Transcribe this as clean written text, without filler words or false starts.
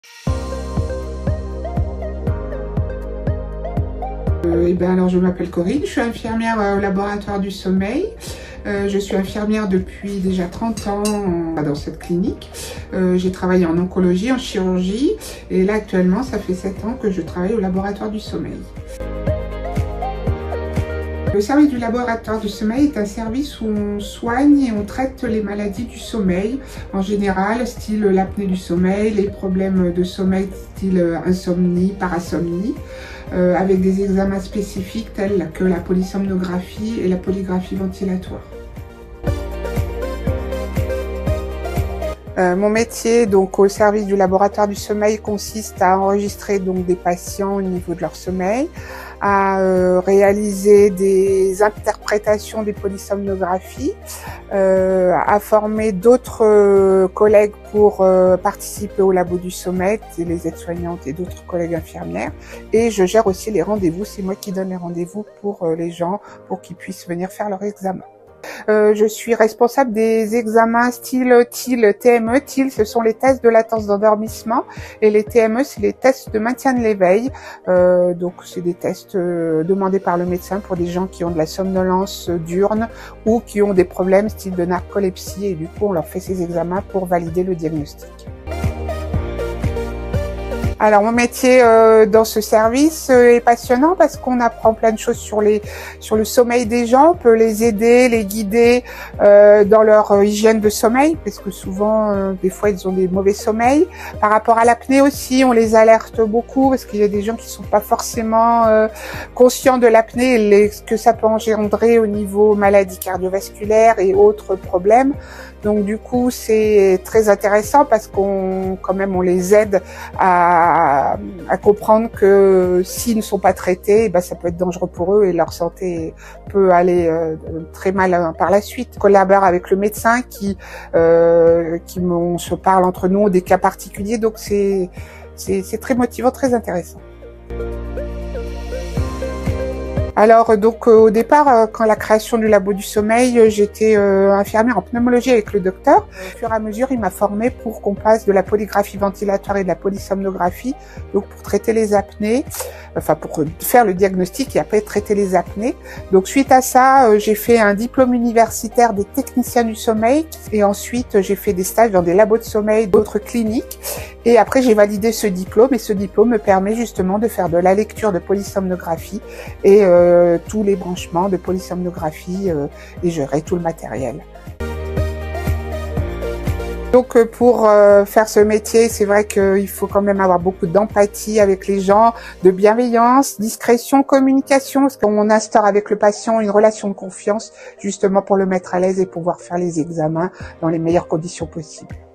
Alors je m'appelle Corinne, je suis infirmière au laboratoire du sommeil. Je suis infirmière depuis déjà 30 ans dans cette clinique. J'ai travaillé en oncologie, en chirurgie et là actuellement ça fait 7 ans que je travaille au laboratoire du sommeil. Le service du laboratoire du sommeil est un service où on soigne et on traite les maladies du sommeil, en général, style l'apnée du sommeil, les problèmes de sommeil style insomnie, parasomnie, avec des examens spécifiques tels que la polysomnographie et la polygraphie ventilatoire. Mon métier donc au service du laboratoire du sommeil consiste à enregistrer donc des patients au niveau de leur sommeil, à réaliser des interprétations des polysomnographies, à former d'autres collègues pour participer au labo du sommeil, les aides-soignantes et d'autres collègues infirmières. Et je gère aussi les rendez-vous, c'est moi qui donne les rendez-vous pour les gens pour qu'ils puissent venir faire leur examen. Je suis responsable des examens style TIL, TME. TIL, ce sont les tests de latence d'endormissement et les TME, c'est les tests de maintien de l'éveil. Donc, c'est des tests demandés par le médecin pour des gens qui ont de la somnolence diurne ou qui ont des problèmes style de narcolepsie et du coup, on leur fait ces examens pour valider le diagnostic. Alors mon métier dans ce service est passionnant parce qu'on apprend plein de choses sur le sommeil des gens, on peut les aider, les guider dans leur hygiène de sommeil parce que souvent des fois ils ont des mauvais sommeils. Par rapport à l'apnée aussi, on les alerte beaucoup parce qu'il y a des gens qui sont pas forcément conscients de l'apnée et ce que ça peut engendrer au niveau maladies cardiovasculaires et autres problèmes. Donc du coup c'est très intéressant parce qu'on on les aide à comprendre que s'ils ne sont pas traités, ça peut être dangereux pour eux et leur santé peut aller très mal par la suite. Je collabore avec le médecin on se parle entre nous des cas particuliers, donc c'est très motivant, très intéressant. Alors donc au départ, quand la création du labo du sommeil, j'étais infirmière en pneumologie avec le docteur. Au fur et à mesure, il m'a formée pour qu'on passe de la polygraphie ventilatoire et de la polysomnographie, donc pour traiter les apnées, enfin pour faire le diagnostic et après traiter les apnées. Donc suite à ça, j'ai fait un diplôme universitaire des techniciens du sommeil et ensuite j'ai fait des stages dans des labos de sommeil d'autres cliniques. Et après j'ai validé ce diplôme et ce diplôme me permet justement de faire de la lecture de polysomnographie et tous les branchements de polysomnographie et gérer tout le matériel. Donc pour faire ce métier, c'est vrai qu'il faut quand même avoir beaucoup d'empathie avec les gens, de bienveillance, discrétion, communication, parce qu'on instaure avec le patient une relation de confiance justement pour le mettre à l'aise et pouvoir faire les examens dans les meilleures conditions possibles.